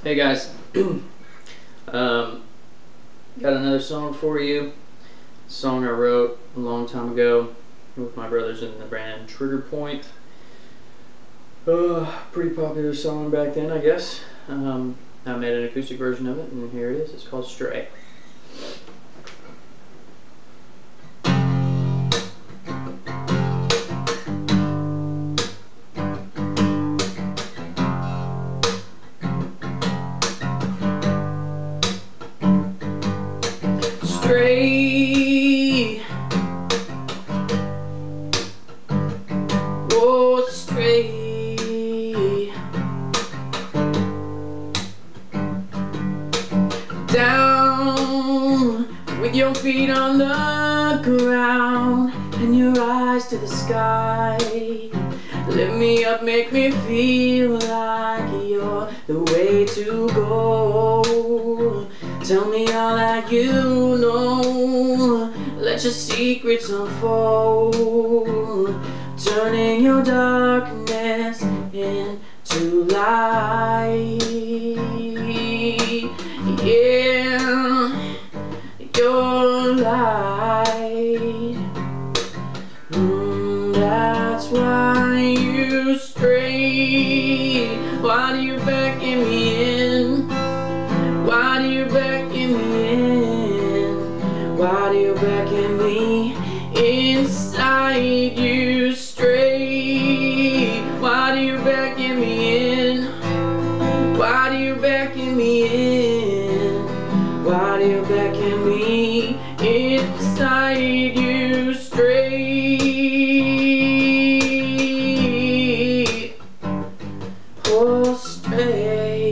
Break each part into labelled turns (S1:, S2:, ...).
S1: Hey guys, got another song for you. A song I wrote a long time ago with my brothers in the band Trigger Point. Pretty popular song back then, I guess. I made an acoustic version of it, and here it is. It's called Stray. Stray, oh stray, down with your feet on the ground and your eyes to the sky. Lift me up, make me feel like you're the way to go. Tell me all that you know, let your secrets unfold, turning your darkness into light. Yeah, your light. That's why you stray. Why do you beckon me in? Why do you beckon me in? Why do you beckon me inside? You stray. Why do you beckon me in? Why do you beckon me in? Why do you beckon me inside? You stray. Oh, stray.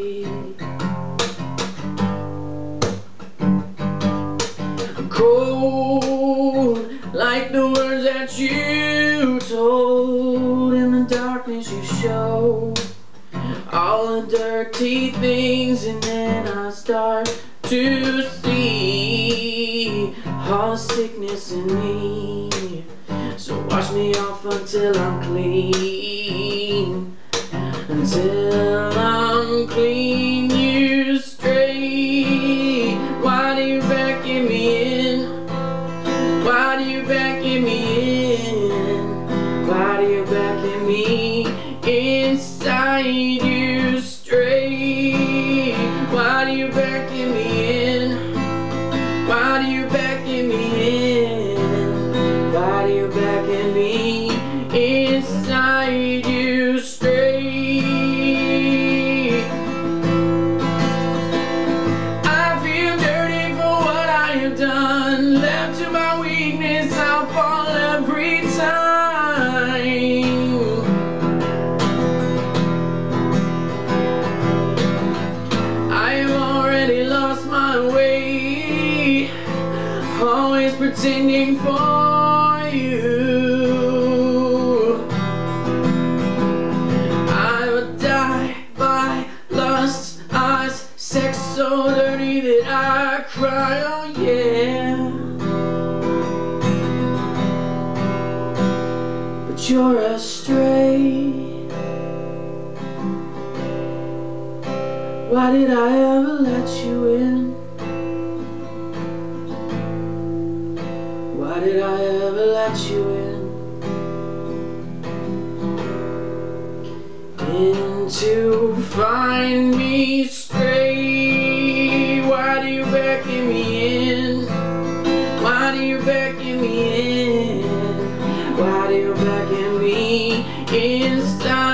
S1: Cold like the words that you told. In the darkness you show all the dirty things, and then I start to see all the sickness in me. So wash me off until I'm clean, until I'm clean. You stray. Why do you beckon me in? Why do you beckon me in? Why do you beckon me inside? You stray. Why do you beckon me in? Why do you beckon me in? Why do you beckon me inside? You stray. I feel dirty for what I have done. Left to my weakness, I'll fall every time. I have already lost my way, always pretending for you. I would die by lust, eyes, sex so dirty that I cry, oh yeah. But you're astray. Why did I ever let you in? Why did I ever let you in to find me stray? Why do you beckon me in? Why do you beckon me in? Why do you beckon me inside?